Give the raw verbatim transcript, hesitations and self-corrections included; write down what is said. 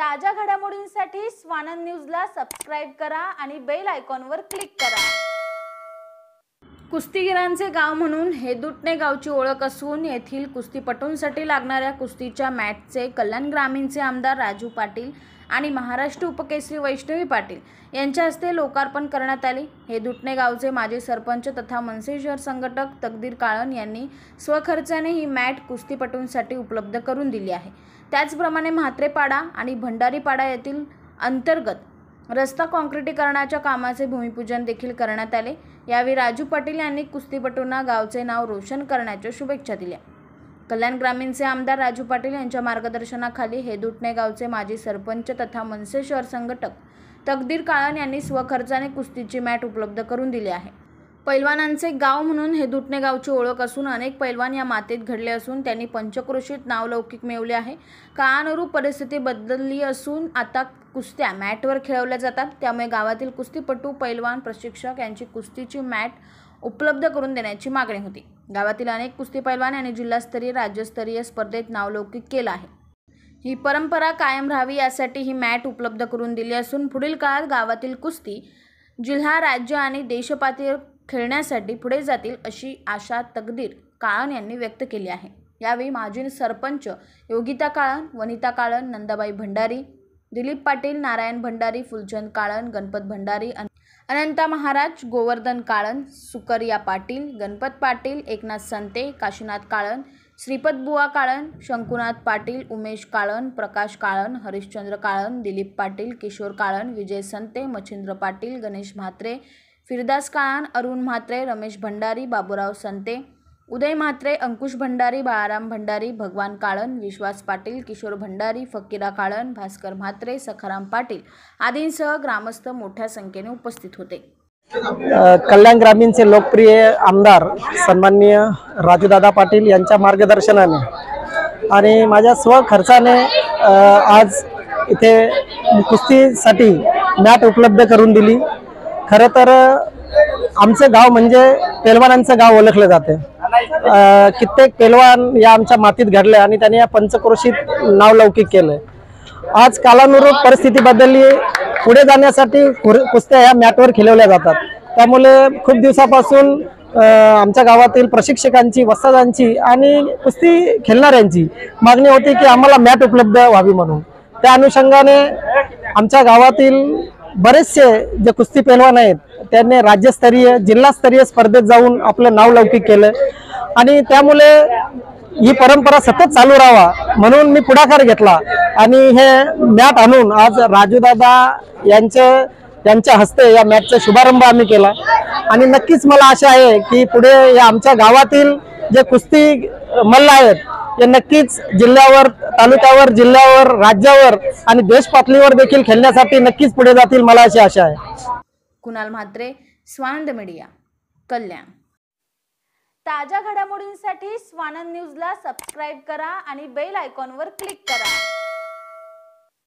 ताज्या घडामोडींसाठी स्वानंद न्यूजला सबस्क्राइब करा आणि बेल आयकॉनवर क्लिक करा। कुस्तीगिरांचे गाव म्हणून हेदुटणे गावची ओळख असून येथील कुस्तीपटूंसाठी लागणाऱ्या कुस्तीच्या मॅटचे कल्याण ग्रामीणचे आमदार राजू पाटील आणि महाराष्ट्र उपकेसरी वैष्णवी पाटील यांच्या हस्ते लोकार्पण करण्यात आले। हेदुटणे गावचे माजी सरपंच तथा मनसे शहर संघटक तकदीर काळन यांनी स्वखर्चाने ही मॅट कुस्तीपटूंसाठी उपलब्ध करून दिली आहे। त्याचप्रमाणे म्हात्रेपाडा आणि भंडारीपाडा येथील अंतर्गत रस्ता काँक्रिटीकरणाच्या कामाचे भूमिपूजन देखील करण्यात आले। यावेळी राजू पाटील यांनी कुस्तीपटूंना गावचे नाव रोशन करण्याच्या शुभेच्छा दिल्या। कल्याण ग्रामीणचे आमदार राजू पाटील यांच्या मार्गदर्शनाखाली हेदुटणे गावचे माजी सरपंच तथा मनसे शहर संघटक तकदीर काळन यांनी स्वखर्चाने कुस्तीची मॅट उपलब्ध करून दिली आहे। पैलवानांचे गाव म्हणून हेदुटणे गावची ओळख असून अनेक पैलवान या मातीत घडले असून त्यांनी पंचक्रोशीत नावलौकिक मिळवले आहे। काळानुरूप परिस्थिती बदलली असून आता कुस्त्या मॅटवर खेळवल्या जातात, त्यामुळे गावातील कुस्तीपटू, पैलवान, प्रशिक्षक यांची कुस्तीची मॅट उपलब्ध करून देण्याची मागणी होती। गावातील अनेक कुस्ती पैलवान यांनी जिल्हास्तरीय, राज्यस्तरीय स्पर्धेत नावलौकिक केलं आहे। ही परंपरा कायम राहावी यासाठी ही मॅट उपलब्ध करून दिली असून पुढील काळात गावातील कुस्ती जिल्हा, राज्य आणि देशपातळीवर खेळण्यासाठी पुढे जातील अशी आशा तकदीर काळन यांनी व्यक्त केली आहे। यावेळी माजी सरपंच योगिता काळन, वनिता काळन, नंदाबाई भंडारी, दिलीप पाटील, नारायण भंडारी, फुलचंद काळन, गणपत भंडारी, अनंता महाराज, गोवर्धन काळन, सुकरिया पाटील, गणपत पाटील, एकनाथ संते, काशीनाथ काळन, श्रीपद बुवा काळन, शंकुनाथ पाटील, उमेश काळन, प्रकाश काळन, हरिश्चंद्र काळन, दिलीप पाटील, किशोर काळन, विजय संते, मच्छिंद्र पाटील, गणेश म्हात्रे, फिरदास काळन, अरुण म्हात्रे, रमेश भंडारी, बाबूराव संते, उदय म्हात्रे, अंकुश भंडारी, बाळाराम भंडारी, भगवान काळन, विश्वास पाटील, किशोर भंडारी, फकीरा काळन, भास्कर म्हात्रे, सखाराम पाटील आदींसह ग्रामस्थ मोठ्या संख्येने उपस्थित होते। कल्याण ग्रामीणचे लोकप्रिय आमदार सन्माननीय राजूदादा पाटील यांच्या मार्गदर्शनाने आणि माझ्या स्वखर्चाने आज इथे कुस्तीसाठी मॅट उपलब्ध करून दिली। खरं तर आमचं गाव म्हणजे पेलवानांचं गाव ओळखलं जाते। कित्येक पेलवान या आमच्या मातीत घडले आणि त्यांनी या पंचक्रोशीत नावलौकिक केले। आज कालानुरूप परिस्थिती बदलली, पुढे जाण्यासाठी कुस्त्या ह्या मॅटवर खेळवल्या जातात। त्यामुळे खूप दिवसापासून आमच्या गावातील प्रशिक्षकांची, वस्तादांची आणि कुस्ती खेळणाऱ्यांची मागणी होती की आम्हाला मॅट उपलब्ध व्हावी म्हणून। त्या अनुषंगाने आमच्या गावातील बरेचसे जे कुस्ती पैलवान आहेत त्यांनी राज्यस्तरीय, जिल्हास्तरीय स्पर्धेत जाऊन आपलं नावलौकिक केलं आणि त्यामुळे ही परंपरा सतत चालू राहावा म्हणून मी पुढाकार घेतला आणि हे मॅट आणून आज राजूदादा यांच्या यांच्या हस्ते या मॅटचा शुभारंभ आम्ही केला आणि नक्कीच मला आशा आहे की पुढे या आमच्या गावातील जे कुस्ती मल्ल आहेत हे नक्कीच जिल्ह्यावर, तालुक्यावर, जिल्ह्यावर, राज्यावर आणि देश पातळीवर देखील खेळण्यासाठी नक्कीच पुढे जातील, मला अशी आशा आहे। कुणाल म्हात्रे, स्वानंद मीडिया, कल्याण। ताज्या घडामोडींसाठी स्वानंद न्यूजला सबस्क्राइब करा आणि बेल आयकॉनवर क्लिक करा।